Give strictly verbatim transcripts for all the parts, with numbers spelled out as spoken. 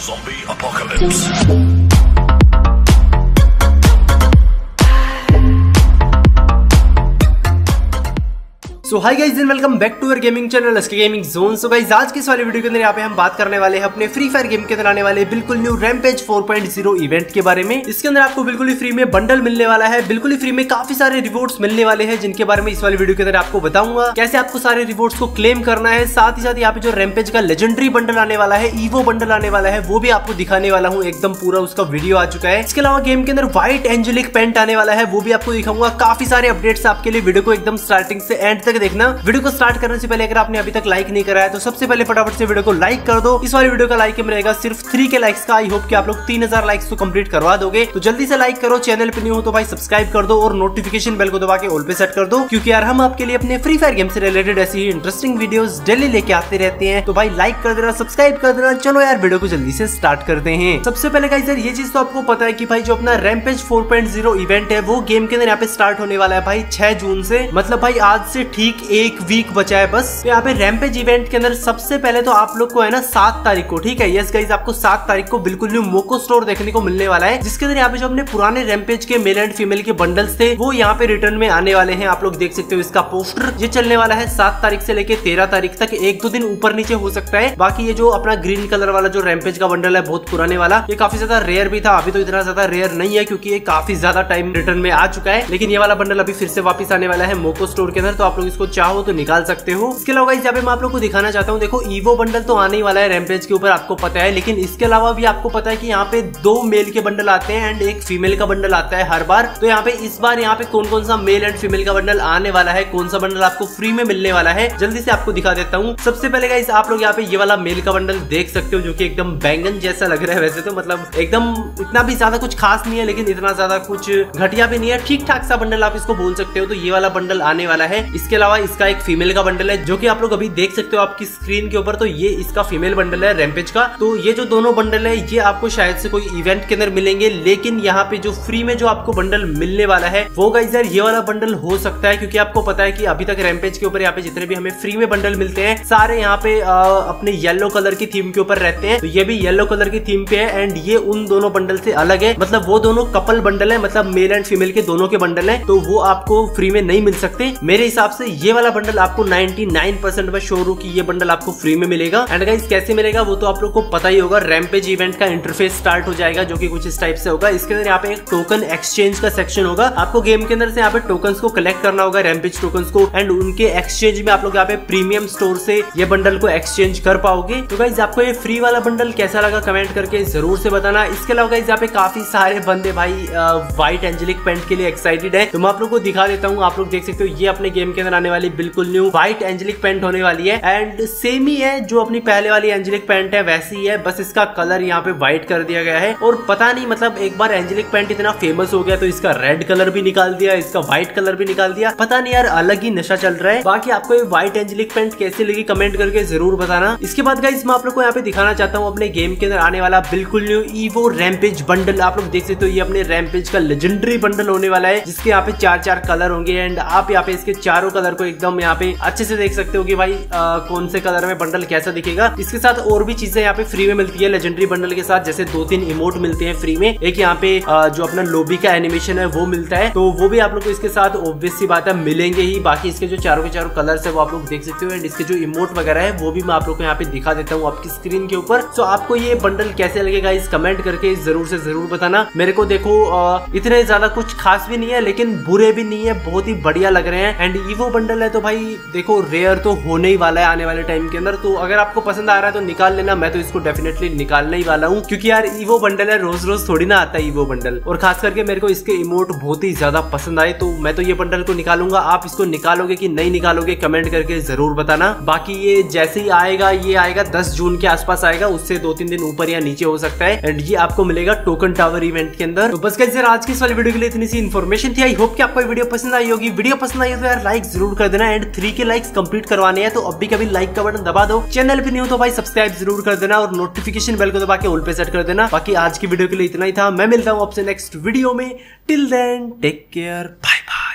Zombie apocalypse. So hi guys and welcome back to our gaming channel SK gaming zone. So guys आज की इस वाले video के अंदर यहाँ पे हम बात करने वाले हैं अपने फ्री फायर गेम के अंदर आने वाले बिल्कुल new rampage four point zero event के बारे में। इसके अंदर आपको बिल्कुल ही फ्री में बंडल मिलने वाला है, बिल्कुल ही फ्री में काफी सारे रिवॉर्ड्स मिलने वाले हैं जिनके बारे में इस वाले वीडियो के अंदर आपको बताऊंगा कैसे आपको सारे रिवॉर्ड्स को क्लेम करना है। साथ ही साथ यहाँ पे जो रैम्पेज का लेजेंडरी बंडल आने वाला है, ईवो बंडल आने वाला है, वो भी आपको दिखाने वाला हूँ। एकदम पूरा उसका वीडियो आ चुका है। इसके अलावा गेम के अंदर व्हाइट एंजेलिक पेंट आने वाला है, वो भी आपको दिखाऊंगा। काफी सारे अपडेट्स आपके लिए, वीडियो को एकदम स्टार्टिंग से एंड तक देखना। वीडियो को स्टार्ट करने से पहले अगर आपने अभी तक लाइक नहीं करा है तो सबसे पहले फटाफट से वीडियो को लाइक कर दो। इस वाली वीडियो का लाइक रहेगा सिर्फ थ्री के लाइक्स का। आई होप कि आप लोग तीन हजार लाइक्स तो कंप्लीट करवा दोगे, तो जल्दी से लाइक करो। चैनल पे न्यू हो तो भाई सब्सक्राइब कर दो और नोटिफिकेशन बेल को दबा के ऑल पे सेट कर दो, क्योंकि यार हम आपके लिए अपने फ्री फायर गेम से रिलेटेड ऐसी इंटरेस्टिंग वीडियोस डेली लेके आते रहते हैं। तो भाई लाइक कर देना, सब्सक्राइब कर देना। चलो यार वीडियो को जल्दी से स्टार्ट करते हैं। सबसे पहले गाइस यार ये चीज तो आपको पता है कि भाई जो अपना Rampage four point zero event है वो गेम के अंदर यहाँ पे स्टार्ट होने वाला है भाई छह जून से। मतलब भाई आज से ठीक एक वीक बचा है बस। तो यहाँ पे रैम्पेज इवेंट के अंदर सबसे पहले तो आप लोग को है ना सात तारीख को, ठीक है, यस गाइस, आपको सात तारीख को बिल्कुल न्यू मोको स्टोर देखने को मिलने वाला है, जिसके अंदर यहाँ पे जो अपने पुराने रैम्पेज के मेल एंड फीमेल के बंडल्स थे वो यहाँ पे रिटर्न में आने वाले हैं। आप लोग देख सकते हो इसका पोस्टर। ये चलने वाला है सात तारीख से लेके तेरह तारीख तक। एक दो दिन ऊपर नीचे हो सकता है। बाकी ये जो अपना ग्रीन कलर वाला जो रैम्पेज का बंडल है बहुत पुराने वाला, ये काफी ज्यादा रेयर भी था। अभी तो इतना ज्यादा रेयर नहीं है क्योंकि ये काफी ज्यादा टाइम रिटर्न में आ चुका है, लेकिन ये वाला बंडल अभी फिर से वापस आने वाला है मोको स्टोर के अंदर। तो आप लोग इसको चाहो तो निकाल सकते हो। इसके अलावा यहाँ पे मैं आप लोग को दिखाना चाहता हूँ, देखो ईवो बंडल तो आने ही वाला है रैम्पेज के ऊपर, आपको पता है, लेकिन इसके अलावा भी आपको पता है कि यहाँ पे दो मेल के बंडल आते हैं एंड एक फीमेल का बंडल आता है हर बार। तो यहाँ पे इस बार यहाँ पे कौन कौन सा मेल एंड फीमेल का बंडल आने वाला है, कौन सा बंडल आपको फ्री में मिलने वाला है, जल्दी से आपको दिखा देता हूँ। सबसे पहले गाइस आप लोग यहाँ पे ये वाला मेल का बंडल देख सकते हो जो कि एकदम बैंगन जैसा लग रहा है। वैसे तो मतलब एकदम इतना भी ज्यादा कुछ खास नहीं है, लेकिन इतना ज्यादा कुछ घटिया भी नहीं है, ठीक ठाक सा बंडल आप इसको बोल सकते हो। तो ये वाला बंडल आने वाला है। इसके अलावा इसका एक फीमेल का बंडल है जो कि आप लोग अभी देख सकते हो आपकी स्क्रीन के ऊपर। तो ये इसका फीमेल बंडल है रैम्पेज का। तो ये जो दोनों बंडल है ये आपको शायद से कोई इवेंट के अंदर मिलेंगे, लेकिन यहाँ पे जो फ्री में जो आपको बंडल मिलने वाला है वो गाइस यार ये वाला बंडल हो सकता है, क्योंकि आपको पता है कि अभी तक रैम्पेज के ऊपर यहाँ पे जितने भी हमें फ्री में बंडल मिलते हैं सारे यहाँ पे आ, अपने येलो कलर की थीम के ऊपर रहते हैं। तो ये भी येलो कलर की थीम पे है एंड ये उन दोनों बंडल से अलग है। मतलब वो दोनों कपल बंडल है, मतलब मेल एंड फीमेल के दोनों के बंडल है, तो वो आपको फ्री में नहीं मिल सकते। मेरे हिसाब से ये वाला बंडल आपको नाइनटी नाइन परसेंट में श्योर हूं कि ये बंडल आपको फ्री में मिलेगा। एंड गाइस कैसे मिलेगा वो तो आप लोग को पता ही होगा। रैम्पेज इवेंट का इंटरफेस स्टार्ट हो जाएगा जो कि कुछ इस टाइप से होगा। इसके अंदर यहाँ पे एक टोकन एक्सचेंज का सेक्शन होगा। आपको गेम के अंदर से यहाँ पे टोकन्स को कलेक्ट करना होगा, रैम्पेज टोकन्स को, एंड उनके एक्सचेंज में आप लोग यहाँ पे प्रीमियम स्टोर से ये बंडल को एक्सचेंज कर पाओगे। तो गाइस आपको ये फ्री वाला बंडल कैसा लगा कमेंट करके जरूर से बताना। इसके अलावा गाइस यहाँ पे काफी सारे बंदे भाई व्हाइट एंजेलिक पेंट के लिए एक्साइटेड है, तो मैं आप लोग को दिखा देता हूँ। आप लोग देख सकते हो ये अपने गेम के अंदर आने वाली बिल्कुल न्यू व्हाइट एंजेलिक पेंट होने वाली है एंड सेम ही है जो अपनी पहले वाली एंजेलिक पेंट है वैसी ही है, बस इसका कलर यहाँ पे व्हाइट कर दिया गया है। और पता नहीं मतलब एक बार एंजेलिक पेंट इतना फेमस हो गया तो इसका रेड कलर भी निकाल दिया, इसका व्हाइट कलर भी निकाल दिया। पता नहीं यार अलग ही नशा चल रहा है। बाकी आपको ये व्हाइट एंजेलिक पेंट कैसी लगी कमेंट करके जरूर बताना। इसके बाद गाइस मैं आप लोग को यहाँ पे दिखाना चाहता हूँ अपने गेम के अंदर आने वाला बिल्कुल न्यू ईवो रैम्पेज बंडल। आप लोग देख सकते हो ये अपने रैम्पेज का लेजेंडरी बंडल होने वाला है, जिसके यहाँ पे चार चार कलर होंगे एंड आप यहाँ पे इसके चारों कलर को एकदम यहाँ पे अच्छे से देख सकते हो कि भाई आ, कौन से कलर में बंडल कैसा दिखेगा। इसके साथ और भी चीजें यहाँ पे फ्री में मिलती है लेजेंडरी बंडल के साथ, जैसे दो तीन इमोट मिलते हैं फ्री में। एक यहाँ पे जो अपना लोबी का एनिमेशन है वो मिलता है, तो वो भी आप लोग को इसके साथ ऑब्वियस सी बात है मिलेंगे ही। बाकी इसके जो चारों के चारों कलर्स है वो आप लोग देख सकते हो एंड इसके जो इमोट वगैरह है वो भी मैं आप लोग को यहाँ पे दिखा देता हूँ आपकी स्क्रीन के ऊपर। सो आपको ये बंडल कैसे लगेगा इस कमेंट करके जरूर से जरूर बताना। मेरे को देखो इतने ज्यादा कुछ खास भी नहीं है लेकिन बुरे भी नहीं है, बहुत ही बढ़िया लग रहे हैं। एंड ईवो बंडल है तो भाई देखो रेयर तो होने ही वाला है आने वाले टाइम के अंदर, तो अगर आपको पसंद आ रहा है तो निकाल लेना। मैं तो इसको डेफिनेटली निकालने ही वाला हूँ, क्योंकि यार ईवो बंडल है, रोज रोज थोड़ी ना आता है ईवो बंडल। और खास करके मेरे को इसके इमोट बहुत ही ज्यादा पसंद आए, तो मैं तो ये बंडल को निकालूंगा। आप इसको निकालोगे कि नहीं निकालोगे कमेंट करके जरूर बताना। बाकी ये जैसे ही आएगा, ये आएगा दस जून के आसपास आएगा, उससे दो तीन दिन ऊपर या नीचे हो सकता है एंड ये आपको मिलेगा टोकन टावर इवेंट के अंदर। तो बस गाइस यार आज की इस वाली वीडियो के लिए इतनी सी इन्फॉर्मेशन थी। आई होप कि आपको वीडियो पसंद आई होगी। वीडियो पसंद आई हो तो यार लाइक जरूर कर देना एंड थ्री के लाइक्स कंप्लीट करवाने हैं, तो अभी कभी लाइक का बटन दबा दो। चैनल पे नहीं हो तो भाई सब्सक्राइब जरूर कर देना और नोटिफिकेशन बेल को दबा के ऑल पे सेट कर देना। बाकी आज की वीडियो के लिए इतना ही था। मैं मिलता हूँ आपसे नेक्स्ट वीडियो में। Till then take care, bye bye.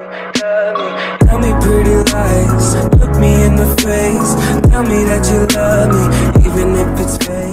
Tell me pretty lies, look me in the face, tell me that you love me, even if it's fake.